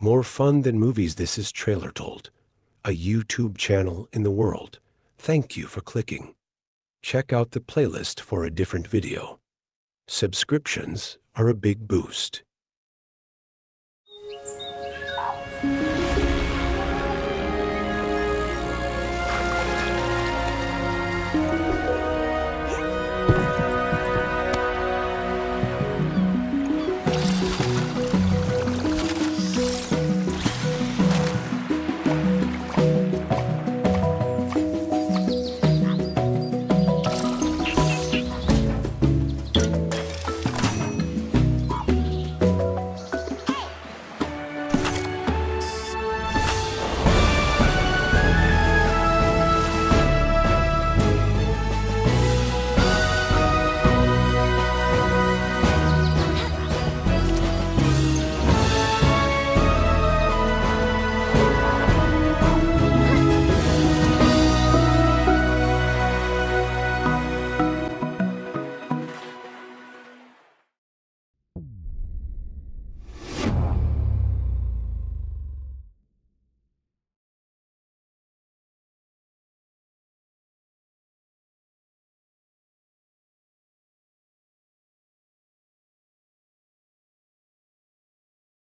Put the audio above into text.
More fun than movies, this is TrailerTold, a YouTube channel in the world. Thank you for clicking. Check out the playlist for a different video. Subscriptions are a big boost.